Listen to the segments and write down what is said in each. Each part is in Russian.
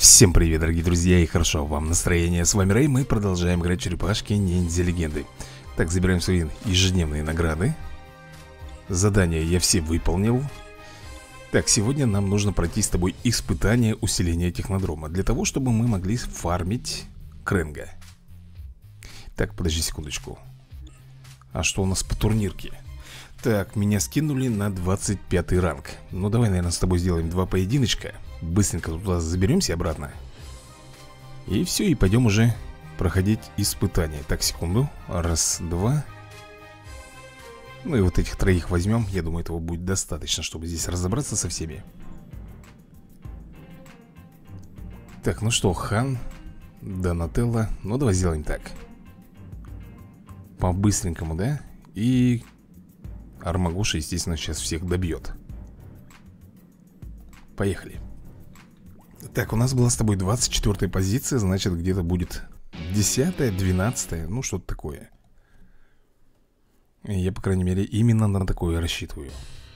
Всем привет, дорогие друзья, и хорошо вам настроение. С вами Рэй, мы продолжаем играть в черепашки ниндзя легенды. Так, забираем свои ежедневные награды. Задания я все выполнил. Так, сегодня нам нужно пройти с тобой испытание усиления технодрома, для того, чтобы мы могли фармить Кренга. Так, подожди секундочку. А что у нас по турнирке? Так, меня скинули на 25 ранг. Ну давай, наверное, с тобой сделаем два поединочка. Быстренько туда заберемся обратно. И все, и пойдем уже проходить испытания. Так, секунду. Раз, два. Ну и вот этих троих возьмем. Я думаю, этого будет достаточно, чтобы здесь разобраться со всеми. Так, ну что, Хан, Донателло. Ну давай сделаем так. По-быстренькому, да? И Армагуша, естественно, сейчас всех добьет. Поехали. Так, у нас была с тобой 24-я позиция. Значит, где-то будет 10-я, 12-я. Ну, что-то такое. Я, по крайней мере, именно на такое рассчитываю.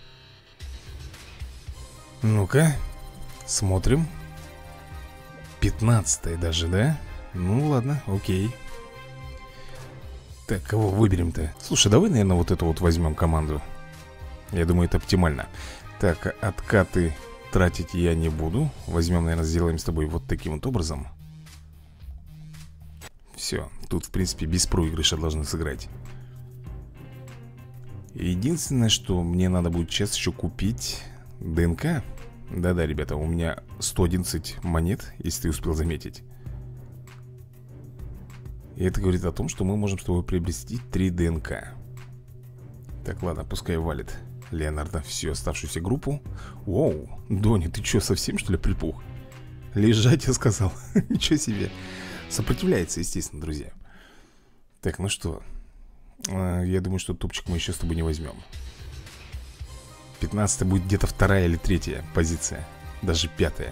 Ну-ка, смотрим. 15-я даже, да? Ну, ладно, окей. Так, кого выберем-то? Слушай, давай, наверное, вот эту вот возьмем команду. Я думаю, это оптимально. Так, откаты тратить я не буду. Возьмем, наверное, сделаем с тобой вот таким вот образом. Все, тут, в принципе, без проигрыша должны сыграть. Единственное, что мне надо будет сейчас еще купить ДНК. Да-да, ребята, у меня 111 монет, если ты успел заметить. И это говорит о том, что мы можем с тобой приобрести 3 ДНК. Так, ладно, пускай валит Леонардо всю оставшуюся группу. Воу, Донни, ты что, совсем что ли припух? Лежать, я сказал. Ничего себе. Сопротивляется, естественно, друзья. Так, ну что, я думаю, что топчик мы еще с тобой не возьмем. 15-я будет где-то 2-я или 3-я позиция. Даже 5-я.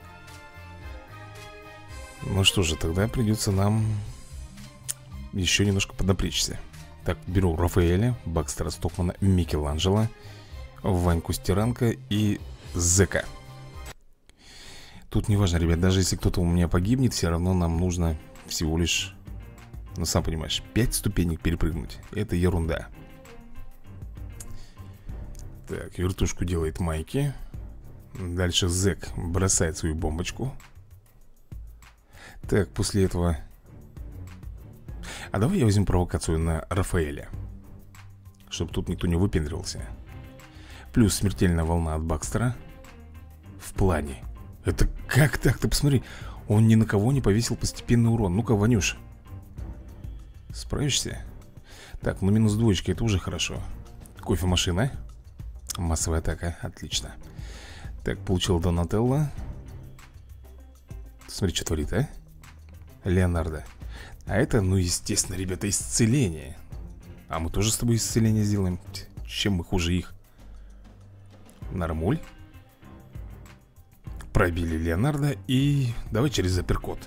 Ну что же, тогда придется нам еще немножко поднапрячься. Так, беру Рафаэля, Бакстера Стокмана, Микеланджело, Ваньку Стиранко и Зека. Тут не важно, ребят, даже если кто-то у меня погибнет, все равно нам нужно всего лишь, ну сам понимаешь, 5 ступенек перепрыгнуть. Это ерунда. Так, вертушку делает Майки. Дальше Зек бросает свою бомбочку. Так, после этого... А давай я возьму провокацию на Рафаэля, чтобы тут никто не выпендривался. Плюс смертельная волна от Бакстера. В плане. Это как так? Ты посмотри. Он ни на кого не повесил постепенный урон. Ну-ка, Ванюш, справишься? Так, ну минус двоечка, это уже хорошо. Кофемашина. Массовая атака, отлично. Так, получил Донателло. Смотри, что творит, а? Леонардо. А это, ну, естественно, ребята, исцеление. А мы тоже с тобой исцеление сделаем. Чем мы хуже их? Нормуль. Пробили Леонардо. И давай через апперкот.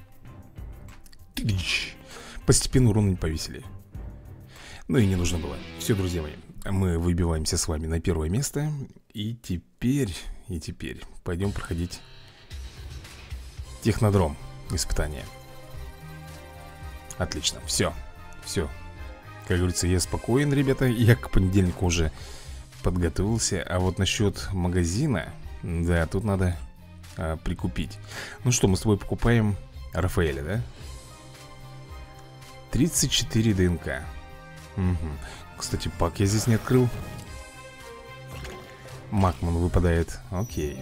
Постепенно урон не повесили. Ну и не нужно было. Все, друзья мои, мы выбиваемся с вами на первое место. И теперь пойдем проходить технодром испытания. Отлично, все. Как говорится, я спокоен, ребята. Я к понедельнику уже подготовился. А вот насчет магазина, да, тут надо прикупить. Ну что, мы с тобой покупаем Рафаэля, да? 34 ДНК. Угу. Кстати, пак я здесь не открыл. Макман выпадает. Окей.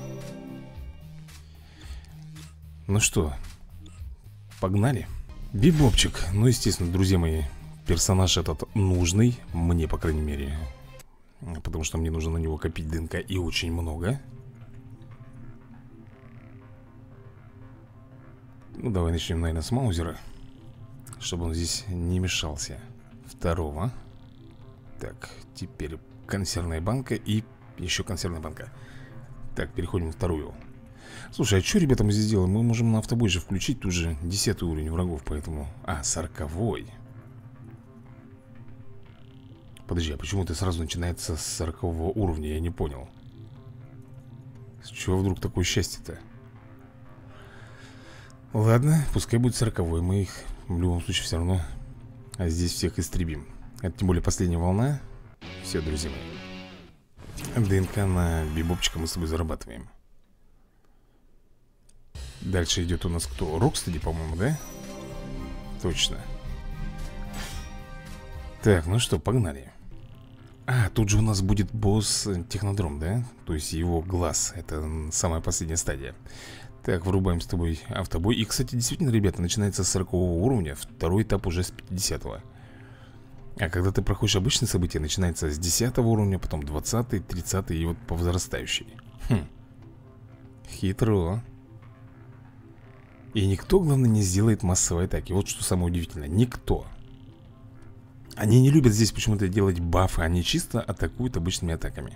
Ну что, погнали. Бибопчик, ну естественно, друзья мои, персонаж этот нужный, мне, по крайней мере, потому что мне нужно на него копить ДНК и очень много. Ну давай начнем, наверное, с Маузера, чтобы он здесь не мешался. Второго. Так, теперь консервная банка и еще консервная банка. Так, переходим на вторую. Слушай, а что, ребята, мы здесь делаем? Мы можем на автобой же включить. Тут же 10 уровень врагов, поэтому... А, 40-й. Подожди, а почему это сразу начинается с 40 уровня? Я не понял. С чего вдруг такое счастье-то? Ладно, пускай будет 40-й. Мы их в любом случае все равно здесь всех истребим. Это тем более последняя волна. Все, друзья мои. ДНК на бибопчика мы с тобой зарабатываем. Дальше идет у нас кто? Рокстеди, по-моему, да? Точно. Так, ну что, погнали. А, тут же у нас будет босс Технодром, да? То есть его глаз. Это самая последняя стадия. Так, врубаем с тобой автобой. И, кстати, действительно, ребята, начинается с 40-го уровня. Второй этап уже с 50-го. А когда ты проходишь обычные события, начинается с 10-го уровня, потом 20-й, 30-й и вот по возрастающей. Хитро. И никто, главное, не сделает массовой атаки. Вот что самое удивительное. Никто. Они не любят здесь почему-то делать бафы. Они чисто атакуют обычными атаками.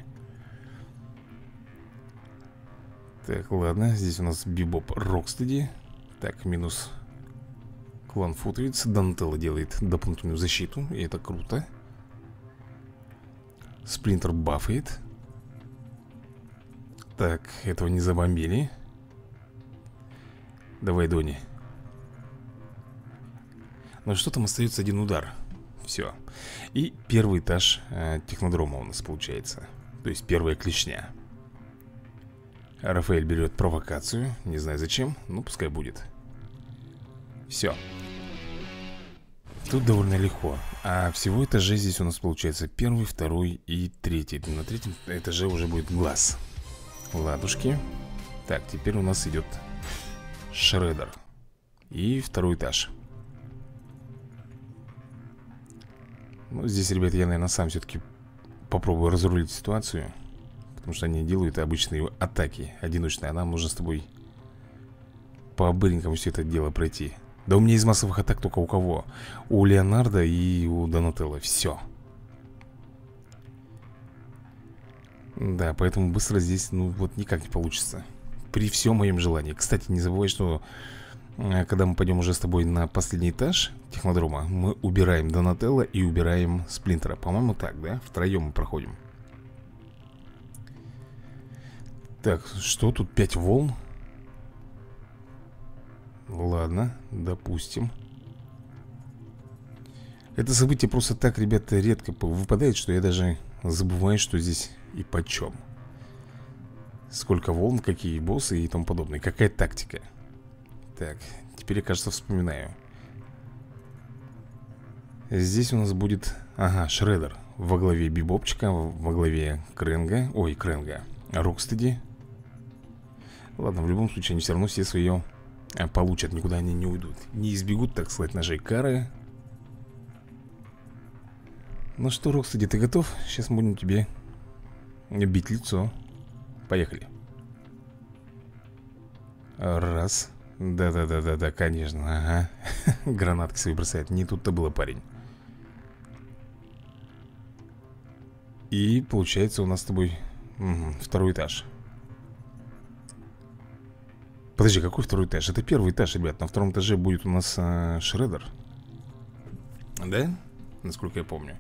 Так, ладно. Здесь у нас Бибоп Рокстеди. Так, минус клан Футовиц. Донателло делает дополнительную защиту. И это круто. Сплинтер бафает. Так, этого не забомбили. Давай, Дони. Ну что, там остается один удар. Все. И первый этаж Технодрома у нас получается. То есть первая клешня. Рафаэль берет провокацию. Не знаю зачем, но пускай будет. Все. Тут довольно легко. А всего этажей здесь у нас получается первый, второй и третий. На третьем этаже уже будет глаз. Ладушки. Так, теперь у нас идет Шредер. И второй этаж. Ну, здесь, ребята, я, наверное, сам все-таки попробую разрулить ситуацию. Потому что они делают обычные атаки одиночные. А нам нужно с тобой по-быренькому все это дело пройти. Да у меня из массовых атак только у кого? У Леонардо и у Донателло. Все. Да, поэтому быстро здесь, ну, вот никак не получится. При всем моем желании. Кстати, не забывай, что когда мы пойдем уже с тобой на последний этаж Технодрома, мы убираем Донателло и убираем Сплинтера. По-моему, так, да? Втроем мы проходим. Так, что тут? 5 волн? Ладно, допустим. Это событие просто так, ребята, редко выпадает, что я даже забываю, что здесь и почем. Сколько волн, какие боссы и тому подобное. Какая тактика. Так, теперь я, кажется, вспоминаю. Здесь у нас будет, ага, Шредер во главе Бибопчика, во главе Крэнга. Ой, Крэнга, Рокстеди. Ладно, в любом случае они все равно все свое получат. Никуда они не уйдут. Не избегут, так сказать, ножей кары. Ну что, Рокстеди, ты готов? Сейчас мы будем тебе бить лицо. Поехали. Раз. Да-да-да-да-да, конечно. Ага. Гранатки свои бросает. Не тут-то было, парень. И получается у нас с тобой второй этаж. Подожди, какой второй этаж? Это первый этаж, ребят. На втором этаже будет у нас Шредер. Да? Насколько я помню.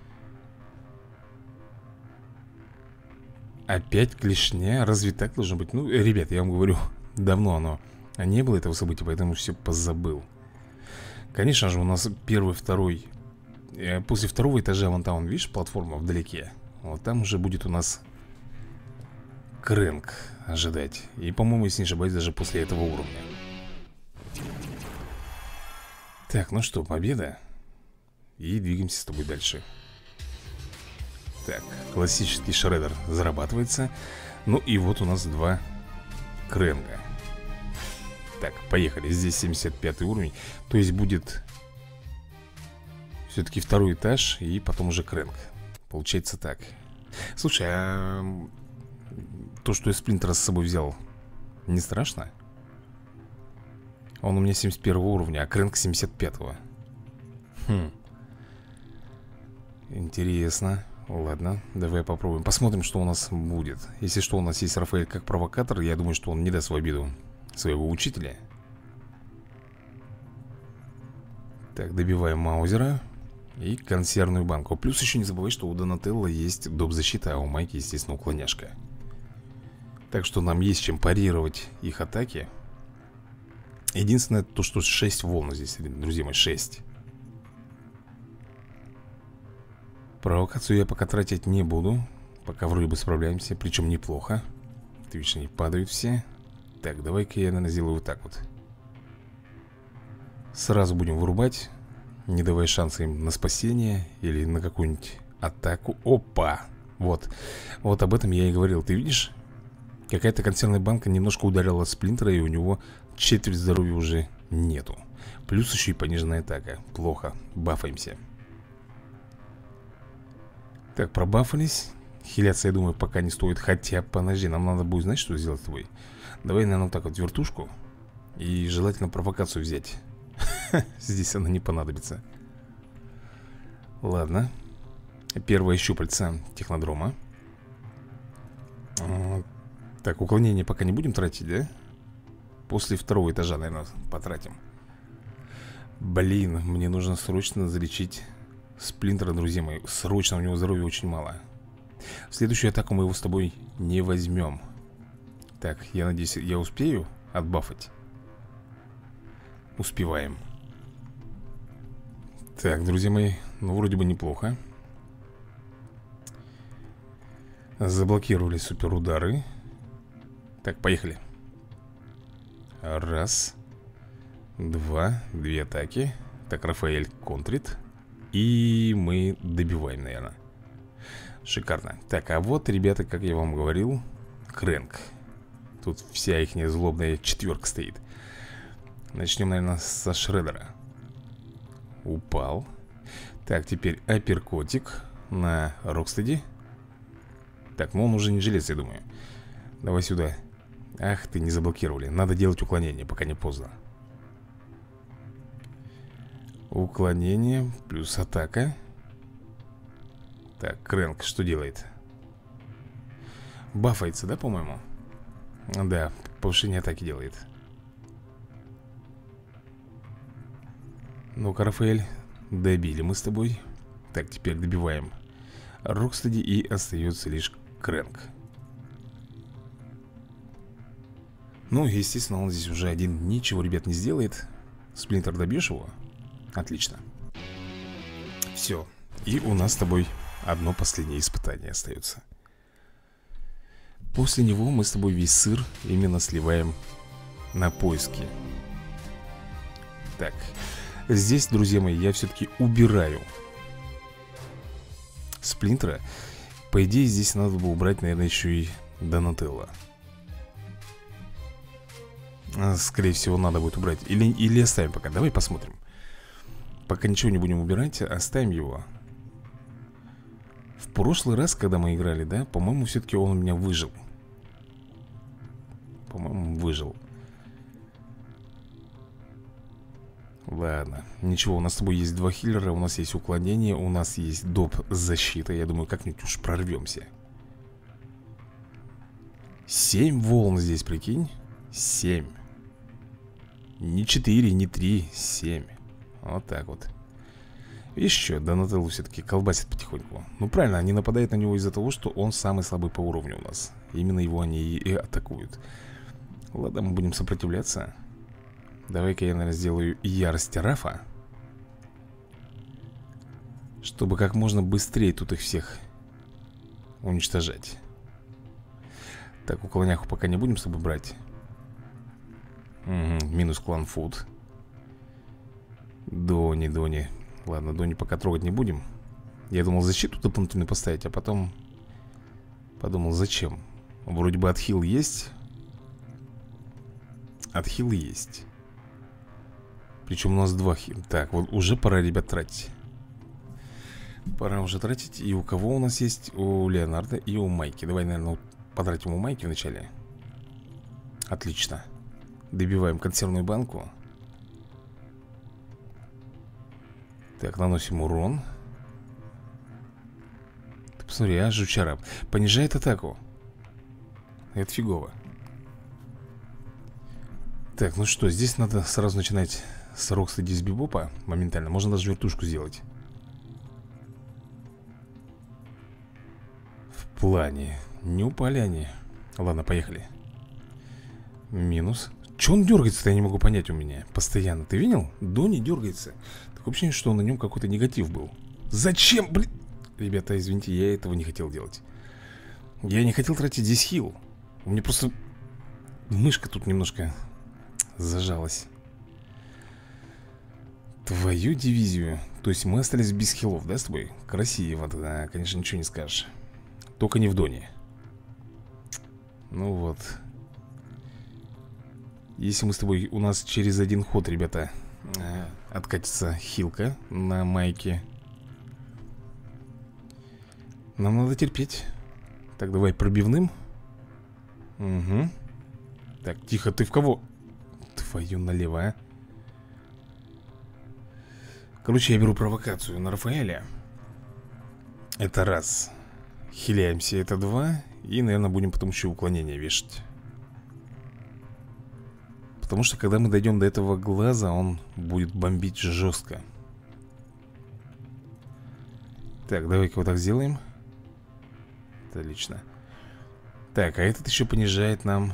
Опять клешня? Разве так должно быть? Ну, ребят, я вам говорю, давно оно не было, этого события, поэтому все позабыл. Конечно же, у нас первый, второй. После второго этажа, вон там, видишь, платформа вдалеке. Вот там уже будет у нас Крэнг ожидать. И, по-моему, если не ошибаюсь, даже после этого уровня. Так, ну что, победа. И двигаемся с тобой дальше. Так, классический Шредер зарабатывается. Ну и вот у нас два Крэнга. Так, поехали. Здесь 75 уровень. То есть будет все-таки второй этаж и потом уже Крэнг. Получается так. Слушай, а то, что я Сплинтера с собой взял, не страшно? Он у меня 71 уровня, а Крэнг 75-го. Интересно. Ладно, давай попробуем. Посмотрим, что у нас будет. Если что, у нас есть Рафаэль как провокатор. Я думаю, что он не даст в обиду своего учителя. Так, добиваем Маузера и консервную банку. Плюс еще не забывай, что у Донателло есть доп. Защита, а у Майки, естественно, уклоняшка. Так что нам есть чем парировать их атаки. Единственное, то, что 6 волн здесь, друзья мои, 6. Провокацию я пока тратить не буду. Пока вроде бы справляемся, причем неплохо. Ты видишь, они падают все. Так, давай-ка я, наверное, сделаю вот так вот. Сразу будем вырубать, не давая шанса им на спасение или на какую-нибудь атаку. Опа! Вот. Вот об этом я и говорил. Ты видишь? Какая-то консервная банка немножко ударила сплинтера, и у него четверть здоровья уже нету. Плюс еще и пониженная атака. Плохо. Бафаемся. Так, пробафались. Хиляться, я думаю, пока не стоит. Хотя, подожди, нам надо будет, знаешь, что сделать с тобой? Давай, наверное, вот так вот вертушку. И желательно провокацию взять. Здесь она не понадобится. Ладно. Первое щупальце технодрома. Так, уклонение пока не будем тратить, да? После второго этажа, наверное, потратим. Блин, мне нужно срочно залечить сплинтера, друзья мои. Срочно, у него здоровья очень мало. В следующую атаку мы его с тобой не возьмем. Так, я надеюсь, я успею отбафать. Успеваем. Так, друзья мои, ну вроде бы неплохо. Заблокировали суперудары. Так, поехали. Раз. Два. Две атаки. Так, Рафаэль контрит. И мы добиваем, наверное. Шикарно. Так, а вот, ребята, как я вам говорил, Крэнк. Тут вся их злобная четверка стоит. Начнем, наверное, со Шреддера. Упал. Так, теперь апперкотик на Рокстеди. Так, ну он уже не жилец, я думаю. Давай сюда. Ах, ты, не заблокировали. Надо делать уклонение, пока не поздно. Уклонение плюс атака. Так, Крэнк что делает? Бафается, да, по-моему? Да, повышение атаки делает. Ну-ка, Рафаэль, добили мы с тобой. Так, теперь добиваем Рокстеди, и остается лишь Крэнк. Ну, естественно, он здесь уже один ничего, ребят, не сделает. Сплинтер, добьешь его? Отлично. Все. И у нас с тобой одно последнее испытание остается. После него мы с тобой весь сыр именно сливаем на поиски. Так. Здесь, друзья мои, я все-таки убираю Сплинтера. По идее, здесь надо было убрать, наверное, еще и Донателло. Скорее всего, надо будет убрать. Или оставим пока. Давай посмотрим. Пока ничего не будем убирать, оставим его. В прошлый раз, когда мы играли, да, по-моему, все-таки он у меня выжил. По-моему, выжил. Ладно, ничего, у нас с тобой есть два хиллера, у нас есть уклонение, у нас есть доп защита. Я думаю, как-нибудь уж прорвемся. 7 волн здесь, прикинь. 7. Не 4, не 3, 7. Вот так вот. Еще Донателло все-таки колбасит потихоньку. Ну правильно, они нападают на него из-за того, что он самый слабый по уровню у нас. Именно его они и атакуют. Ладно, мы будем сопротивляться. Давай-ка я, наверное, сделаю ярость Рафа, чтобы как можно быстрее тут их всех уничтожать. Так, уклоняху пока не будем с собой брать. Угу, минус клан Фуд. Дони. Ладно, Дони пока трогать не будем. Я думал защиту дополнительную поставить, а потом подумал, зачем? Вроде бы отхил есть. Отхил есть. Причем у нас два хила. Так, вот уже пора, ребят, тратить. Пора уже тратить. И у кого у нас есть? У Леонардо и у Майки. Давай, наверное, потратим у Майки вначале. Отлично. Добиваем консервную банку. Так, наносим урон. Ты посмотри, а, жучара. Понижает атаку. Это фигово. Так, ну что, здесь надо сразу начинать с Рокстеди, с Бибопа моментально. Можно даже вертушку сделать. В плане. Не упали они. Ладно, поехали. Минус. Че он дергается-то, я не могу понять у меня. Постоянно, ты видел? Дони дергается. Такое ощущение, что на нем какой-то негатив был. Зачем, блин? Ребята, извините, я этого не хотел делать. Я не хотел тратить здесь хил. У меня просто мышка тут немножко зажалась. Твою дивизию. То есть мы остались без хилов, да, с тобой? Красиво, да, конечно, ничего не скажешь. Только не в Доне. Ну вот. Если мы с тобой, у нас через один ход, ребята, откатится хилка на майке, нам надо терпеть. Так, давай пробивным. Угу. Так, тихо, ты в кого? Твою налево, а. Короче, я беру провокацию на Рафаэля. Это раз. Хиляемся, это два. И, наверное, будем потом еще уклонение вешать. Потому что, когда мы дойдем до этого глаза, он будет бомбить жестко. Так, давай-ка вот так сделаем. Отлично. Так, а этот еще понижает нам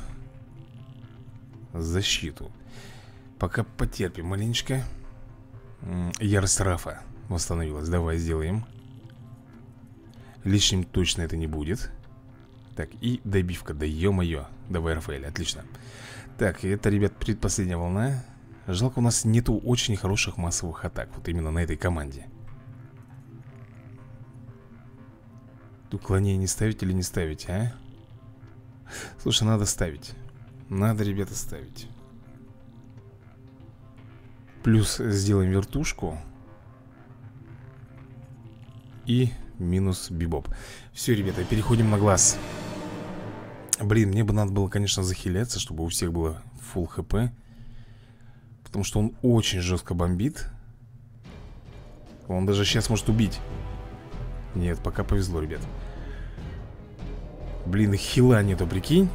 защиту. Пока потерпим маленечко. Ярость Рафа восстановилась. Давай сделаем. Лишним точно это не будет. Так, и добивка. Да ё-моё. Давай, Рафаэль, отлично. Так, это, ребят, предпоследняя волна. Жалко, у нас нету очень хороших массовых атак. Вот именно на этой команде. Уклонение ставить или не ставить, а? Слушай, надо ставить. Надо, ребята, ставить. Плюс сделаем вертушку. И минус бибоп. Все, ребята, переходим на глаз. Блин, мне бы надо было, конечно, захиляться, чтобы у всех было фулл хп. Потому что он очень жестко бомбит. Он даже сейчас может убить. Нет, пока повезло, ребят. Блин, хила нету, прикинь.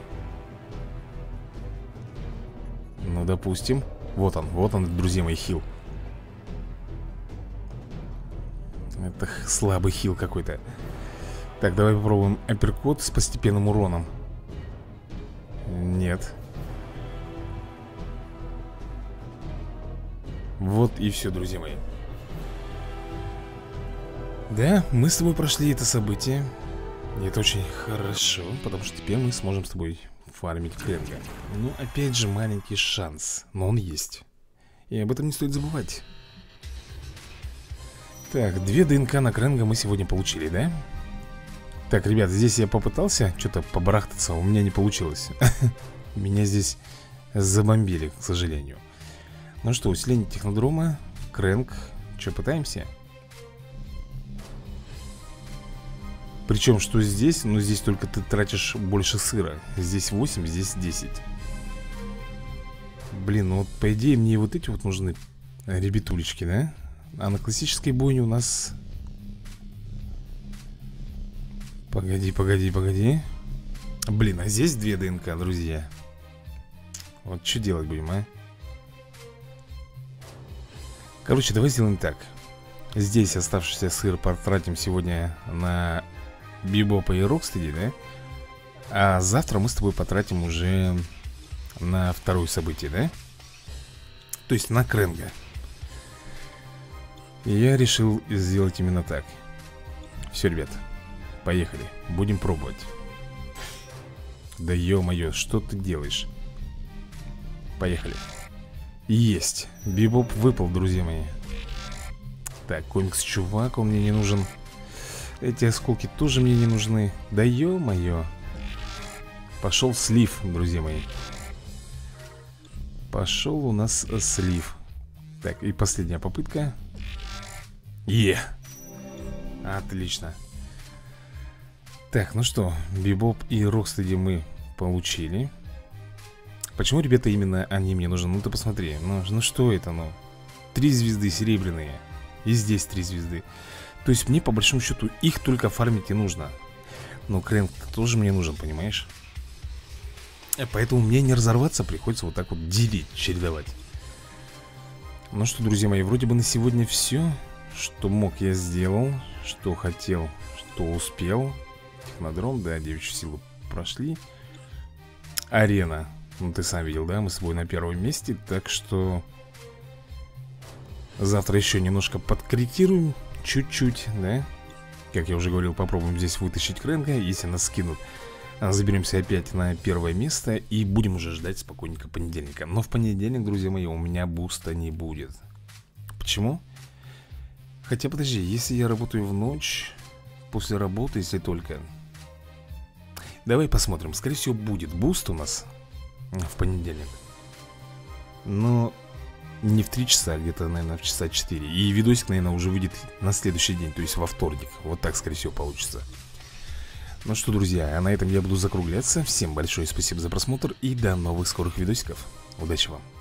Ну, допустим. Вот он, друзья мои, хил. Это слабый хил какой-то. Так, давай попробуем апперкот с постепенным уроном. Нет. Вот и все, друзья мои. Да, мы с тобой прошли это событие. И это очень хорошо, потому что теперь мы сможем с тобой фармить Кренга. Ну, опять же, маленький шанс, но он есть. И об этом не стоит забывать. Так, 2 ДНК на Кренга мы сегодня получили, да? Так, ребят, здесь я попытался что-то побарахтаться, у меня не получилось. Меня здесь забомбили, к сожалению. Ну что, усиление технодрома, Кренг. Что, пытаемся? Причем, что здесь? Ну, здесь только ты тратишь больше сыра. Здесь 8, здесь 10. Блин, ну вот по идее мне вот эти вот нужны ребятулечки, да? А на классической бойне у нас... Погоди. Блин, а здесь 2 ДНК, друзья. Вот что делать будем, а? Короче, давай сделаем так. Здесь оставшийся сыр потратим сегодня на Бибопа и Рокстеди, да? А завтра мы с тобой потратим уже на второе событие, да? То есть на Кренга. И я решил сделать именно так. Все, ребят, поехали, будем пробовать. Да ё-моё, что ты делаешь? Поехали. Есть, Бибоп выпал, друзья мои. Так, комикс-чувак, он мне не нужен. Эти осколки тоже мне не нужны. Да ё-моё. Пошел слив, друзья мои. Пошел у нас слив. Так, и последняя попытка. Отлично. Так, ну что, Бибоп и Рокстеди мы получили. Почему, ребята, именно они мне нужны? Ну ты посмотри, ну что это, ну 3 звезды серебряные. И здесь 3 звезды. То есть мне по большому счету их только фармить и нужно. Но Кренг тоже мне нужен, понимаешь? Поэтому мне не разорваться, приходится вот так вот делить, чередовать. Ну что, друзья мои, вроде бы на сегодня все. Что мог, я сделал. Что хотел, что успел. Технодром, да, девичью силу прошли. Арена Ну, ты сам видел, да, мы с тобой на первом месте. Так что завтра еще немножко подкорректируем. Чуть-чуть, да. Как я уже говорил, попробуем здесь вытащить Крэнка. Если нас скинут, заберемся опять на первое место. И будем уже ждать спокойненько понедельника. Но в понедельник, друзья мои, у меня буста не будет. Почему? Хотя, подожди, если я работаю в ночь, после работы, если только... Давай посмотрим, скорее всего будет буст у нас в понедельник. Но не в 3 часа, а где-то, наверное, в часа 4. И видосик, наверное, уже выйдет на следующий день, то есть во вторник. Вот так, скорее всего, получится. Ну что, друзья, а на этом я буду закругляться. Всем большое спасибо за просмотр и до новых скорых видосиков. Удачи вам!